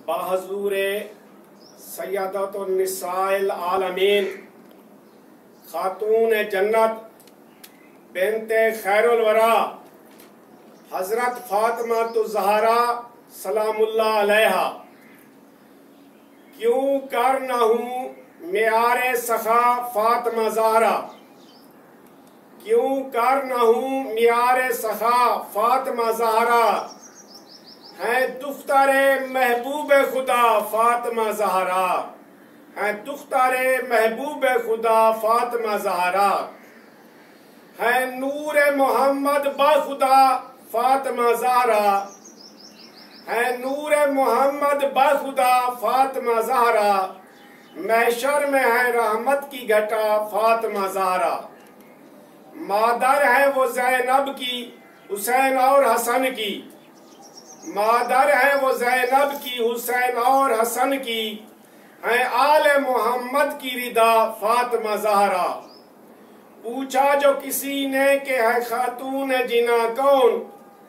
बाहजूर सैयदत निसाइल आलमीन खातून जन्नत बिनते खैरुल वरा हजरत फातिमा ज़हरा सलामुल्लाह अलैहा क्यों कर न हूँ मेयारे सखा फातिमा ज़हरा, क्यों कर न हूँ मेयारे सखा फातिमा ज़हरा, है दुख्तारे महबूब खुदा फातिमा ज़हरा, है दुख्तारे महबूब खुदा फातिमा ज़हरा, है नूर मोहम्मद बाखुदा फातिमा ज़हरा, है नूर मोहम्मद बाखुदा फातिमा ज़हरा, महशर में है रहमत की घटा फातिमा ज़हरा। मादर है वो ज़ैनब की हुसैन और हसन की, मादर है वो ज़ैनब की हुसैन और हसन की, है आले मोहम्मद की रिदा फातिमा ज़हरा। पूछा जो किसी ने कि है खातून जिना कौन,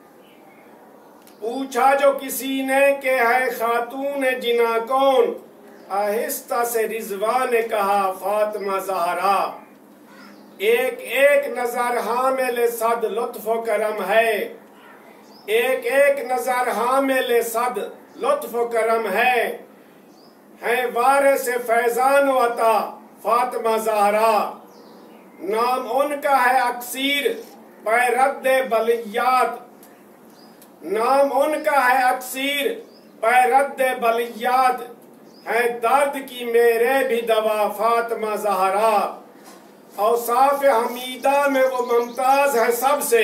पूछा जो किसी ने कि है खातून जिना कौन, आहिस्ता से रिजवा ने कहा फातिमा ज़हरा। एक एक नजर हामिल सद लुत्फ़ व करम है, एक एक नजर हामिल सद लुत्फ़ व करम है वारिस फैज़ान व अता फातिमा ज़हरा। नाम उनका है अक्सीर पैरद बलियात, नाम उनका है अक्सीर पैरद बलियात, है दर्द की मेरे भी दवा फातिमा ज़हरा। औसाफ हमीदा में वो मुमताज है सबसे,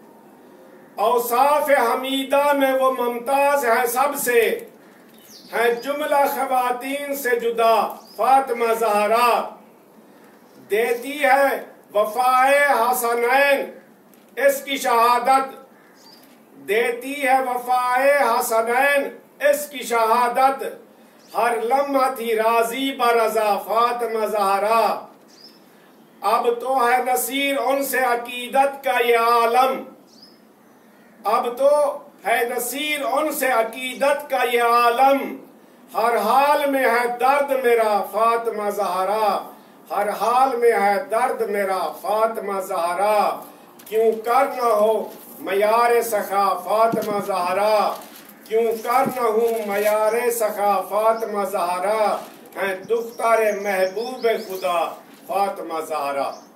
औसाफ हमीदा में वो मुमताज है सबसे, है जुमला ख़वातीन से जुदा फातिमा ज़हरा। देती है वफ़ाए हसनैन इसकी शहादत, देती है वफ़ाए हसनैन इसकी शहादत, हर लम्हा थी राजी बरज़ा फातिमा ज़हरा। अब तो है नसीर उनसे अकीदत का ये आलम, अब तो है नसीर उनसे अकीदत का ये आलम, हर हाल में है दर्द मेरा फातिमा ज़हरा, हर हाल में है दर्द मेरा फातिमा ज़हरा। क्यों कर न हो मयारे सखा फातिमा ज़हरा, क्यों कर न हूँ मयारे सखा फातिमा ज़हरा, है दुख्तारे महबूब खुदा फातिमा ज़हरा।